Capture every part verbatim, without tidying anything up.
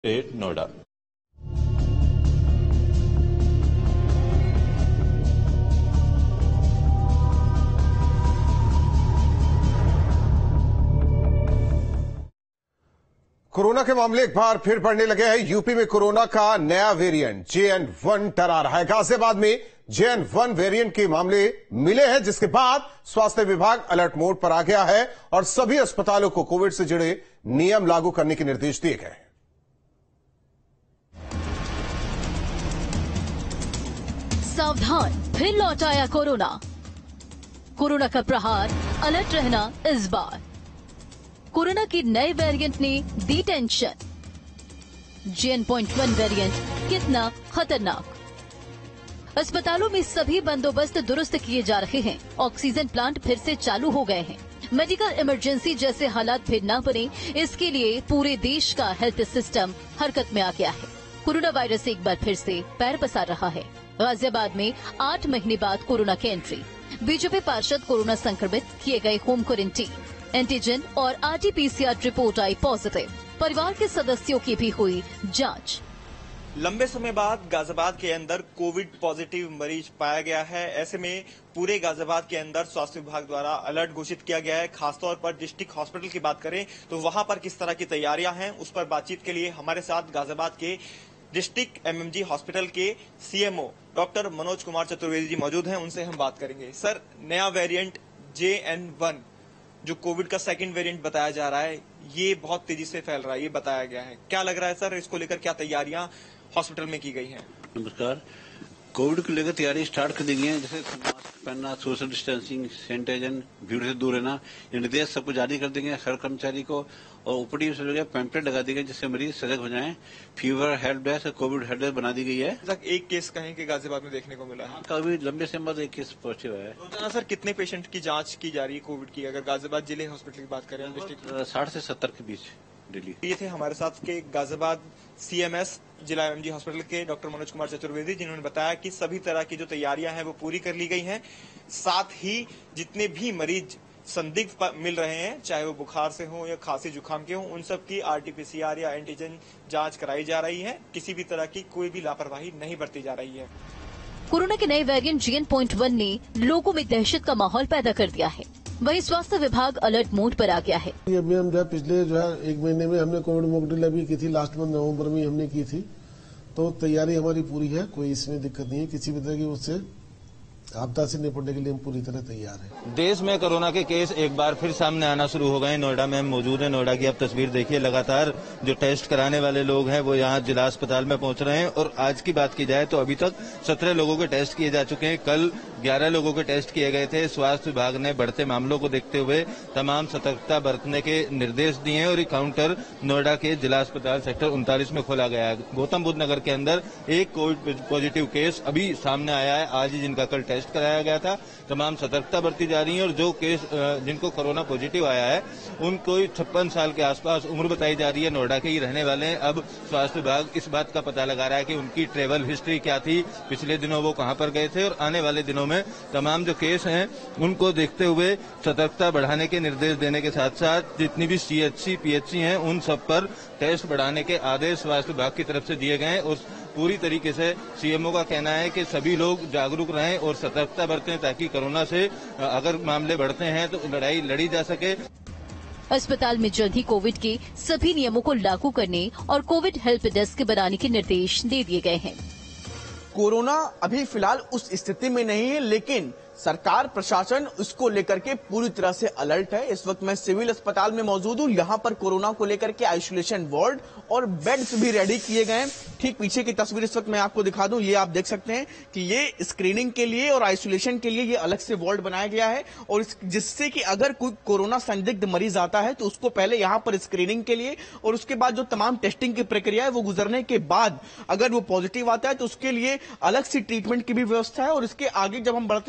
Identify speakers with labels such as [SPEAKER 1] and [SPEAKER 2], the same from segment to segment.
[SPEAKER 1] State Noida.
[SPEAKER 2] Corona के मामले एक बार फिर बढ़ने लगे हैं। यूपी में कोरोना का नया वेरिएंट जे एन वन टरा रहा है। गाजियाबाद में जे एन वन वेरिएंट के मामले मिले हैं, जिसके बाद स्वास्थ्य विभाग अलर्ट मोड पर आ गया है और सभी अस्पतालों को कोविड से जुड़े नियम लागू करने के निर्देश दिए गए हैं।
[SPEAKER 3] सावधान, फिर लौट आया कोरोना। कोरोना का प्रहार, अलर्ट रहना इस बार। कोरोना की नए वेरिएंट ने दी tension. J N one variant कितना खतरनाक। अस्पतालों में सभी बंदोबस्त दुरुस्त किए जा रहे हैं। ऑक्सीजन प्लांट फिर से चालू हो गए हैं। मेडिकल इमरजेंसी जैसे हालात फिर न बने, इसके लिए पूरे देश का हेल्थ सिस्टम हरकत में आ गया है। कोरोना वायरस एक बार फिर से पैर पसार रहा है। गाजियाबाद में आठ महीने बाद कोरोना की एंट्री। बीजेपी पार्षद कोरोना संक्रमित, किए गए होम क्वारंटीन। एंटीजन और R T P C R report आई पॉजिटिव। परिवार के सदस्यों की भी हुई जांच।
[SPEAKER 4] लंबे समय बाद गाजियाबाद के अंदर कोविड पॉजिटिव मरीज पाया गया है। ऐसे में पूरे गाजियाबाद के अंदर स्वास्थ्य विभाग द्वारा अलर्ट घोषित किया गया है। खासतौर पर डिस्ट्रिक्ट हॉस्पिटल की बात करें तो वहां पर किस तरह की तैयारियां हैं, उस पर बातचीत के लिए हमारे साथ गाजियाबाद के district M M G hospital के C M O doctor Manoj Kumar Chaturvedi ji मौजूद हैं। उनसे हम बात करेंगे। सर, नया वेरिएंट जे एन वन जो कोविड का सेकंड वेरिएंट बताया जा रहा है, ये बहुत तेजी से फैल रहा है, ये बताया गया है। क्या लग रहा है सर, इसको लेकर क्या तैयारियां हॉस्पिटल में की गई हैं?
[SPEAKER 5] नमस्कार। कोविड को लेकर तैयारी स्टार्ट कर दी गई है। जैसे मास्क पहनना, सोशल डिस्टेंसिंग, सैनिटाइजर, भीड़ से दूर रहना, ये निर्देश सबको जारी कर देंगे हर कर्मचारी को। और ओपीडी से पैम्पलेट लगा दी गई जिससे मरीज सजग हो जाएं। Fever help desk, Covid help desk बना दी गई है।
[SPEAKER 4] तक एक केस कहें कि गाजियाबाद में देखने को मिला है।
[SPEAKER 5] कभी लंबे समय बाद एक केस पॉजिटिव है।
[SPEAKER 4] रोजाना सर कितने पेशेंट की जांच की जा रही है कोविड की, अगर गाजियाबाद जिले हॉस्पिटल की बात करें डिस्ट्रिक्ट?
[SPEAKER 5] साठ से सत्तर के बीच डेली।
[SPEAKER 4] ये थे हमारे साथ के गाजियाबाद सी एम एस जिला एम जी हॉस्पिटल के डॉक्टर मनोज कुमार चतुर्वेदी, जिन्होंने बताया कि सभी तरह की जो तैयारियां हैं वो पूरी कर ली गई हैं। साथ ही जितने भी मरीज संदिग्ध मिल रहे हैं, चाहे वो बुखार से हो या खांसी जुकाम के हो, उन सब की R T P C R या एंटीजन जांच कराई जा रही है। किसी भी तरह की कोई भी लापरवाही नहीं बरती जा रही है।
[SPEAKER 3] कोरोना के नए वेरिएंट जे एन वन ने लोगों में दहशत का माहौल पैदा कर दिया है। वहीं स्वास्थ्य विभाग अलर्ट मोड पर आ गया है।
[SPEAKER 6] अभी हम जो पिछले जो है एक महीने में हमने कोविड मॉक ड्रिल अभी की थी, लास्ट मंथ नवंबर में हमने की थी। तो तैयारी हमारी पूरी है, कोई इसमें दिक्कत नहीं है। किसी भी तरह की उससे आपदा से निपटने के लिए हम पूरी तरह तैयार हैं।
[SPEAKER 1] देश में कोरोना के केस एक बार फिर सामने आना शुरू हो गए। नोएडा में हम मौजूद हैं। नोएडा की आप तस्वीर देखिए। लगातार जो टेस्ट कराने वाले लोग हैं वो यहाँ जिला अस्पताल में पहुंच रहे हैं। और आज की बात की जाए तो अभी तक सत्रह लोगों के टेस्ट किए जा चुके हैं। कल ग्यारह लोगों के टेस्ट किए गए थे। स्वास्थ्य विभाग ने बढ़ते मामलों को देखते हुए तमाम सतर्कता बरतने के निर्देश दिए हैं और ये काउंटर नोएडा के जिला अस्पताल सेक्टर उनतालीस में खोला गया है। गौतम बुद्ध नगर के अंदर एक कोविड पॉजिटिव केस अभी सामने आया है, आज ही जिनका कल टेस्ट कराया गया था। तमाम सतर्कता बरती जा रही है और जो केस जिनको कोरोना पॉजिटिव आया है उनको छप्पन साल के आसपास उम्र बताई जा रही है। नोएडा के ही रहने वाले हैं। अब स्वास्थ्य विभाग इस बात का पता लगा रहा है कि उनकी ट्रेवल हिस्ट्री क्या थी, पिछले दिनों वो कहां पर गए थे और आने वाले दिनों में तमाम जो केस हैं उनको देखते हुए सतर्कता बढ़ाने के निर्देश देने के साथ साथ जितनी भी C H C P H C हैं उन सब पर टेस्ट बढ़ाने के आदेश स्वास्थ्य विभाग की तरफ से दिए गए हैं। और पूरी तरीके से सी एम ओ का कहना है कि सभी लोग जागरूक रहें और सतर्कता बरतें ताकि कोरोना से अगर मामले बढ़ते हैं तो लड़ाई लड़ी जा सके।
[SPEAKER 3] अस्पताल में जल्द ही कोविड के सभी नियमों को लागू करने और कोविड हेल्प डेस्क बनाने के निर्देश दे दिए गए हैं।
[SPEAKER 7] कोरोना अभी फिलहाल उस स्थिति में नहीं है, लेकिन सरकार प्रशासन उसको लेकर के पूरी तरह से अलर्ट है। इस वक्त मैं सिविल अस्पताल में मौजूद हूँ। यहाँ पर कोरोना को लेकर के आइसोलेशन वार्ड और बेड्स भी रेडी किए गए हैं। ठीक पीछे की तस्वीर इस वक्त मैं आपको दिखा दूं। ये आप देख सकते हैं कि ये स्क्रीनिंग के लिए और आइसोलेशन के लिए ये अलग से वार्ड बनाया गया है और जिससे कि अगर कोई कोरोना संदिग्ध मरीज आता है तो उसको पहले यहाँ पर स्क्रीनिंग के लिए और उसके बाद जो तमाम टेस्टिंग की प्रक्रिया है वो गुजरने के बाद अगर वो पॉजिटिव आता है तो उसके लिए अलग से ट्रीटमेंट की भी व्यवस्था है। और इसके आगे जब हम बढ़ते हैं तो ये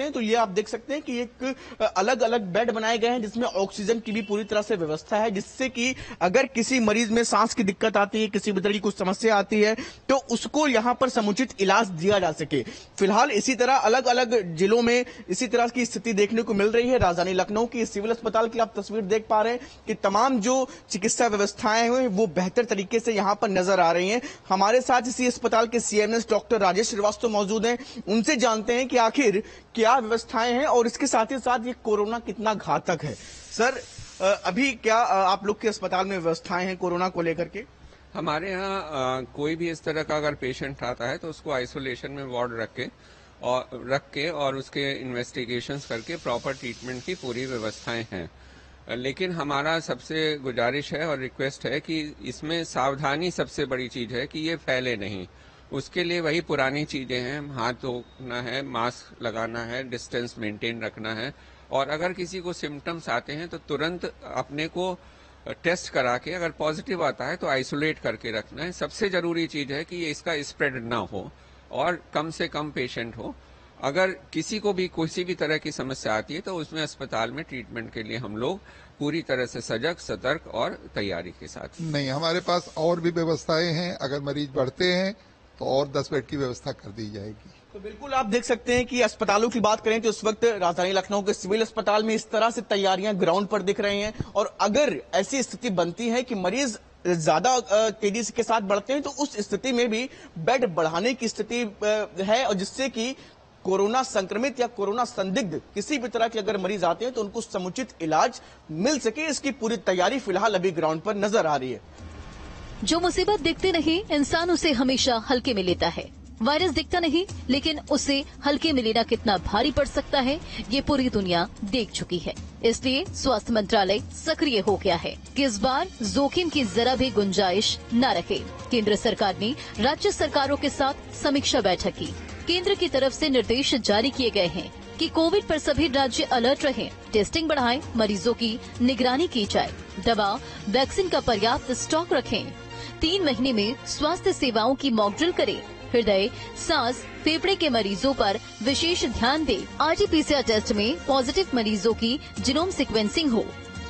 [SPEAKER 7] आप देख सकते हैं कि एक अलग अलग बेड बनाए गए हैं जिसमें ऑक्सीजन की भी पूरी तरह से व्यवस्था है, जिससे कि अगर किसी मरीज में सांस की दिक्कत आती है, किसी भी तरह की कुछ समस्या आती है तो उसको यहां पर समुचित इलाज दिया जा सके। फिलहाल इसी तरह अलग अलग जिलों में इसी तरह की स्थिति देखने को मिल रही है। राजधानी लखनऊ की सिविल अस्पताल की आप तस्वीर देख पा रहे हैं कि तमाम जो चिकित्सा व्यवस्थाएं हैं वो बेहतर तरीके से यहां पर नजर आ रही हैं। हमारे साथ इसी अस्पताल के सीएमएस डॉक्टर राजेश श्रीवास्तव मौजूद हैं, उनसे जानते हैं कि आखिर क्या व्यवस्थाएं हैं और इसके साथ ही साथ ये कोरोना कितना घातक है। सर, अभी क्या आप लोग के अस्पताल में व्यवस्थाएं हैं कोरोना को लेकर के?
[SPEAKER 8] हमारे यहाँ कोई भी इस तरह का अगर पेशेंट आता है तो उसको आइसोलेशन में वार्ड रख के और रख के और उसके इन्वेस्टिगेशंस करके प्रॉपर ट्रीटमेंट की पूरी व्यवस्थाएं हैं। लेकिन हमारा सबसे गुजारिश है और रिक्वेस्ट है कि इसमें सावधानी सबसे बड़ी चीज है कि ये फैले नहीं। उसके लिए वही पुरानी चीजें हैं, हाथ धोना है, मास्क लगाना है, डिस्टेंस मेंटेन रखना है, और अगर किसी को सिम्टम्स आते हैं तो तुरंत अपने को टेस्ट करा के अगर पॉजिटिव आता है तो आइसोलेट करके रखना है। सबसे जरूरी चीज है कि ये इसका स्प्रेड ना हो और कम से कम पेशेंट हो। अगर किसी को भी किसी भी तरह की समस्या आती है तो उसमें अस्पताल में ट्रीटमेंट के लिए हम लोग पूरी तरह से सजग, सतर्क और तैयारी के साथ।
[SPEAKER 9] नहीं, हमारे पास और भी व्यवस्थाएं हैं। अगर मरीज बढ़ते हैं तो और दस बेड की व्यवस्था कर दी जाएगी।
[SPEAKER 7] तो बिल्कुल आप देख सकते हैं कि अस्पतालों की बात करें तो इस वक्त राजधानी लखनऊ के सिविल अस्पताल में इस तरह से तैयारियां ग्राउंड पर दिख रही हैं, और अगर ऐसी स्थिति बनती है कि मरीज ज्यादा तेजी के साथ बढ़ते हैं तो उस स्थिति में भी बेड बढ़ाने की स्थिति है, और जिससे कि कोरोना संक्रमित या कोरोना संदिग्ध किसी भी तरह के अगर मरीज आते हैं तो उनको समुचित इलाज मिल सके, इसकी पूरी तैयारी फिलहाल अभी ग्राउंड पर नजर आ रही है।
[SPEAKER 3] जो मुसीबत दिखती नहीं, इंसान उसे हमेशा हल्के में लेता है। वायरस दिखता नहीं, लेकिन उसे हल्के में लेना कितना भारी पड़ सकता है ये पूरी दुनिया देख चुकी है। इसलिए स्वास्थ्य मंत्रालय सक्रिय हो गया है कि इस बार जोखिम की जरा भी गुंजाइश न रखे। केंद्र सरकार ने राज्य सरकारों के साथ समीक्षा बैठक की। केंद्र की तरफ से निर्देश जारी किए गए हैं कि कोविड पर सभी राज्य अलर्ट रहें, टेस्टिंग बढ़ाएं, मरीजों की निगरानी की जाए, दवा वैक्सीन का पर्याप्त स्टॉक रखें, तीन महीने में स्वास्थ्य सेवाओं की मॉक ड्रिल करें, हृदय, सांस, फेफड़े के मरीजों पर विशेष ध्यान दें, आरटीपीसीआर टेस्ट में पॉजिटिव मरीजों की जीनोम सीक्वेंसिंग हो।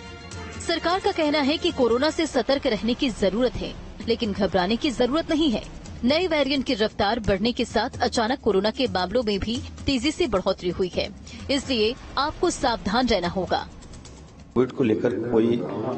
[SPEAKER 3] सरकार का कहना है कि कोरोना से सतर्क रहने की जरूरत है, लेकिन घबराने की जरूरत नहीं है। नए वेरिएंट की रफ्तार बढ़ने के साथ अचानक कोरोना के मामलों में भी तेजी से बढ़ोतरी हुई है, इसलिए आपको सावधान रहना होगा।
[SPEAKER 10] कोविड को लेकर कोई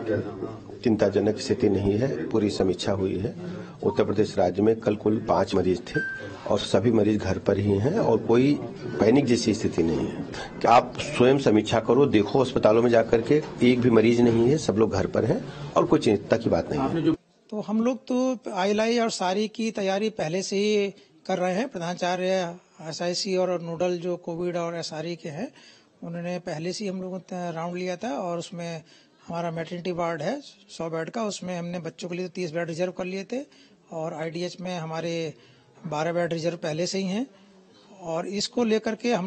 [SPEAKER 10] चिंताजनक स्थिति नहीं है, पूरी समीक्षा हुई है। उत्तर प्रदेश राज्य में कल कुल पांच मरीज थे और सभी मरीज घर पर ही हैं और कोई पैनिक जैसी स्थिति नहीं है। कि आप स्वयं समीक्षा करो, देखो अस्पतालों में जाकर के एक भी मरीज नहीं है, सब लोग घर पर हैं और कोई चिंता की बात नहीं है।
[SPEAKER 11] तो हम लोग तो आईएलआई और सारी की तैयारी पहले से ही कर रहे हैं। प्रधानाचार्य एसआईसी और नोडल जो कोविड और एसआरई के हैं उन्होंने पहले से ही हम लोगों ने राउंड लिया था, और उसमें हमारा मैटरनिटी वार्ड है सौ बेड का, उसमें हमने बच्चों के लिए तीस बेड रिजर्व कर लिए थे, और आईडीएच में हमारे बारह बेड रिजर्व पहले से ही हैं। और इसको लेकर के हम